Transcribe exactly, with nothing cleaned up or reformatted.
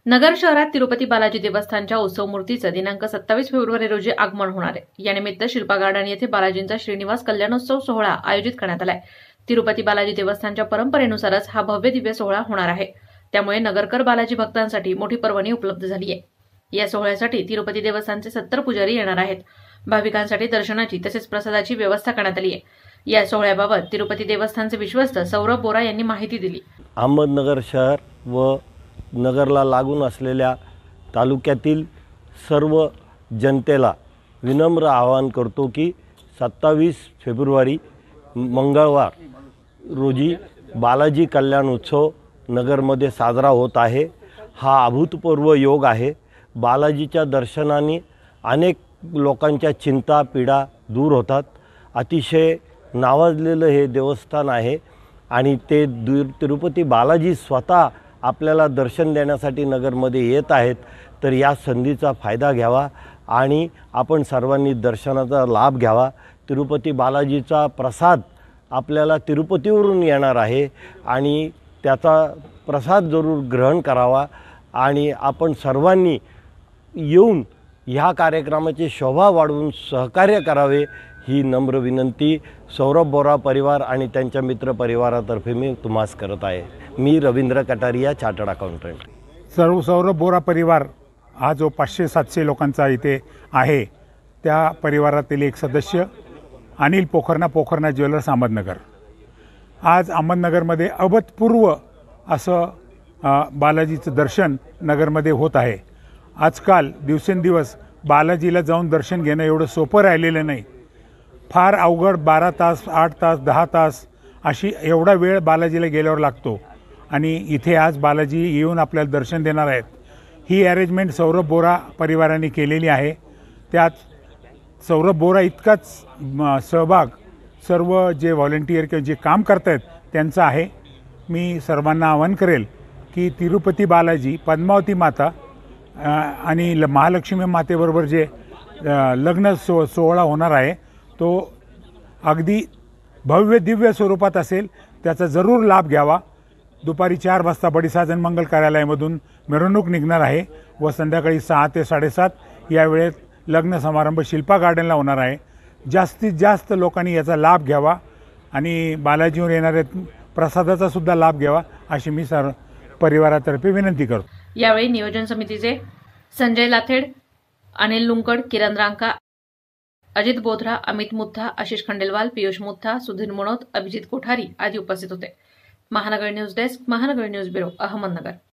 नगर शहरात तिरुपती बालाजी देवस्थानच्या उत्सव मूर्तीचं दिनांक सत्तावीस फेब्रुवारी रोजी आगमन होणार आहे। यानिमित्त शिल्पा गार्डन येथे बालाजींचा श्रीनिवास कल्याणोत्सव सोहळा आयोजित करण्यात आलाय। तिरुपती बालाजी देवस्थानच्या परंपरेनुसारच हा भव्य दिव्य सोहळा होणार आहे। त्यामुळे नगरकर बालाजी भक्तांसाठी मोठी पर्वणी उपलब्ध झाली आहे। या सोहळ्यासाठी तिरुपती देवस्थानचे सत्तर पुजारी येणार आहेत। भाविकांसाठी दर्शनाची तसेच प्रसादाची व्यवस्था करण्यात आली आहे। या सोहळ्याबाबत तिरुपती देवस्थानचे विश्वस्त सौरभ बोरा यांनी माहिती दिली। अहमदनगर शहर व नगरला लागून असलेल्या तालुक्यातील सर्व जनतेला विनम्र आवाहन करतो की सत्तावीस फेब्रुवारी मंगळवार रोजी बालाजी कल्याण उत्सव नगरमध्ये साजरा होत आहे। हा अभूतपूर्व योग आहे। बालाजीच्या दर्शनाने अनेक लोकांच्या चिंता पीडा दूर होतात। अतिशय नावाजलेलं हे देवस्थान आहे आणि ते तिरुपती बालाजी स्वतः आपल्याला दर्शन देण्यासाठी नगरमध्ये येत आहेत। तर या संधीचा फायदा घ्यावा आणि आपण सर्वांनी दर्शनाचा लाभ घ्यावा। तिरुपती बालाजीचा प्रसाद आपल्याला तिरुपतीवरून येणार आहे आणि त्याचा प्रसाद जरूर ग्रहण करावा आणि आपण सर्वांनी येऊन ह्या कार्यक्रमाची शोभा वाढवून सहकार्य करावे ही नम्र विनंती सौरभ बोरा परिवार आणि त्यांच्या मित्र परिवारातर्फे मी तुम्हास करत आहे। मी रवींद्र कटारिया, चार्टर्ड अकाउंटंट। सर्व सौरभ बोरा परिवार हा जो पाचशे सातशे लोकांचा इथे आहे त्या परिवारातील एक सदस्य अनिल पोखरना पोखरना ज्वेलर्स अहमदनगर। आज अहमदनगरमध्ये अभूतपूर्व असं बालाजीचं दर्शन नगरमध्ये होत आहे। आजकाल दिवसेंदिवस बालाजीला जाऊन दर्शन घेणं एवढं सोपं राहिलेलं नाही। फार अवघड बारा तास आठ तास दहा तास अशी एवढा वेळ बालाजीला गेल्यावर लागतो आणि इथे आज बालाजी येऊन आपल्याला दर्शन देणार आहेत। ही अरेंजमेंट सौरभ बोरा परिवाराने केलेली आहे। त्यात सौरभ बोरा इतकाच सहभाग सर्व जे व्हॉलंटियर किंवा जे काम करत आहेत त्यांचा आहे। मी सर्वांना आवाहन करेल की तिरुपती बालाजी पद्मावती माता आणि महालक्ष्मी मातेबरोबर जे लग्न सो सोहळा होणार आहे तो अगदी भव्य दिव्य स्वरूपात असेल। त्याचा जरूर लाभ घ्यावा। दुपारी चार वाजता बडीसाजन मंगल कार्यालयामधून मिरवणूक निघणार आहे व संध्याकाळी सहा ते साडेसात या वेळेत लग्न समारंभ शिल्पा गार्डनला होणार आहे। जास्तीत जास्त लोकांनी याचा लाभ घ्यावा आणि बालाजीवर येणाऱ्या प्रसादाचा सुद्धा लाभ घ्यावा अशी मी सर्व परिवारातर्फे विनंती करतो। यावेळी नियोजन समितीचे संजय लाथेड, अनिल लुंकड, किरण रांका, अजित बोधरा, अमित मुथा, आशिष खंडेलवाल, पियुष मुथा, सुधीर मनोत, अभिजित कोठारी आदी उपस्थित होते। Mahanagar news desk, Mahanagar news bureau, Ahmednagar.